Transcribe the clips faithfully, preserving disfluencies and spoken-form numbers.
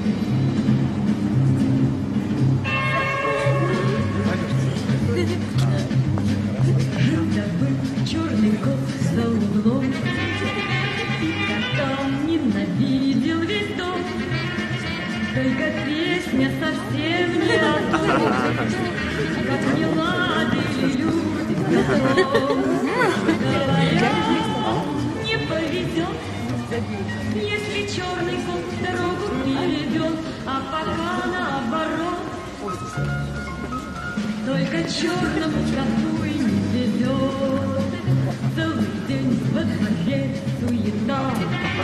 Черный кот за углом, кота он ненавидел весь дом. Только песня совсем не о том, как не ладили люди котом. Говорят, не повезет, если черный кот дорогу перейдет, а пока наоборот. Только черному коту и не везет. Целый день во дворе суета,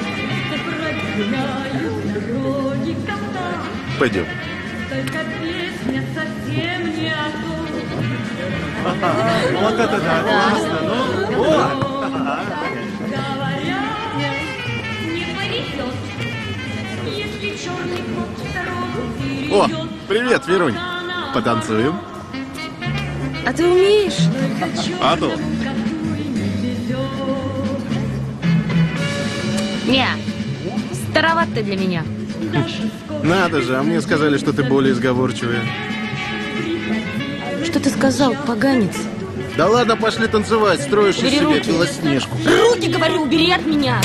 прогоняют дороги кота. Пойдем. Только песня совсем не о том. Вот это да, классно, ну, вот. Говорят, не повезет, если черный кот дорогу перейдет. О, привет, Верунь. Потанцуем? А ты умеешь? А то. Не, староват ты для меня. Надо же, а мне сказали, что ты более изговорчивая. Что ты сказал, поганец? Да ладно, пошли танцевать, строишь из Убери себя руки. белоснежку. Руки, говорю, убери от меня.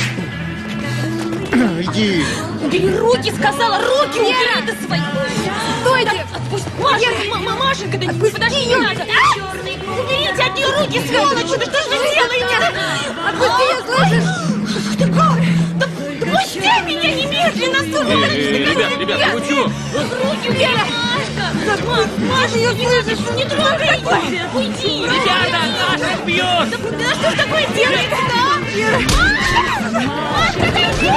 Иди. Убери руки, сказала, руки убери ты свои. Стойте! Отпусти, Машенька, Машенька, да подожди, не надо. Уберите от нее руки, сволочи, да что ж вы делаете? Отпусти ее, слышишь? Что ты говоришь? Да пусти меня немедленно, сволочи! Ребят, ребят, вы чё? Руки убери! Машка! Маша, ее слышишь? Не трогай ее! Уйди! Ребята, Маша бьет! Да, да что ж такое делается, а? Машка! Машка, ты уйди!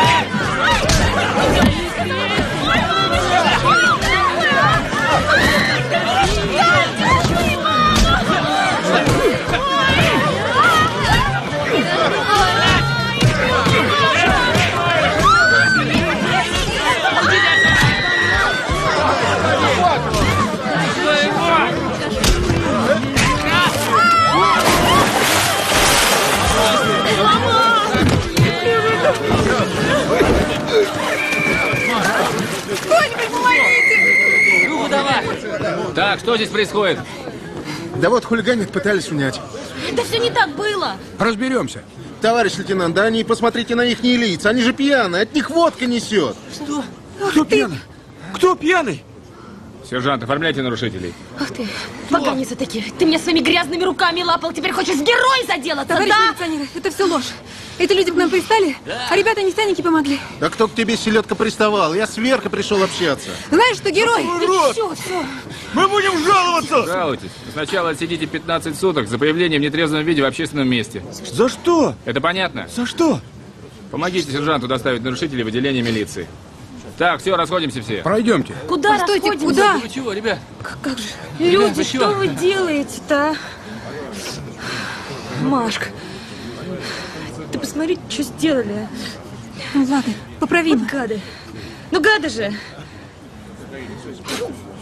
Так, что здесь происходит? Да вот хулиганит, пытались унять. Да все не так было. Разберемся. Товарищ лейтенант, да они, посмотрите на их лица, они же пьяные, от них водка несет. Что? Кто пьяный? Кто пьяный? Сержант, оформляйте нарушителей. Ах ты, поганицы такие. Ты меня своими грязными руками лапал, теперь хочешь в герой заделаться, Товарищ да? милиционер, это все ложь. Эти люди к нам пристали, да. А ребята нефтяники помогли. Да кто к тебе, селедка, приставал? Я с Веркой пришел общаться. Знаешь, что герой? Урод! Все, все. Мы будем жаловаться! Жалуйтесь. Сначала отсидите пятнадцать суток за появление в нетрезвом виде в общественном месте. За что? Это понятно? За что? Помогите сержанту доставить нарушителей в отделение милиции. Так, все, расходимся все. Пройдемте. Куда Постойте, расходимся? куда? Вы чего, ребят? Как, как же? Люди, вы что чё? вы делаете-то? Машка, ты посмотри, что сделали. Ну ладно, поправим. Вот гады. Ну гады же.